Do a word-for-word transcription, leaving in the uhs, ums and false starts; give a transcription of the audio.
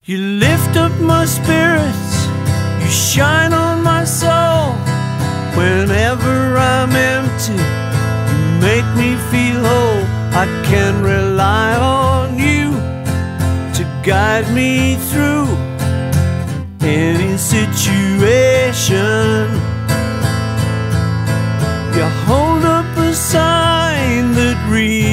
You lift up my spirits, you shine on my soul. Whenever I'm empty, you make me feel whole. I can rely on you to guide me through any situation. You hold up a sign that reads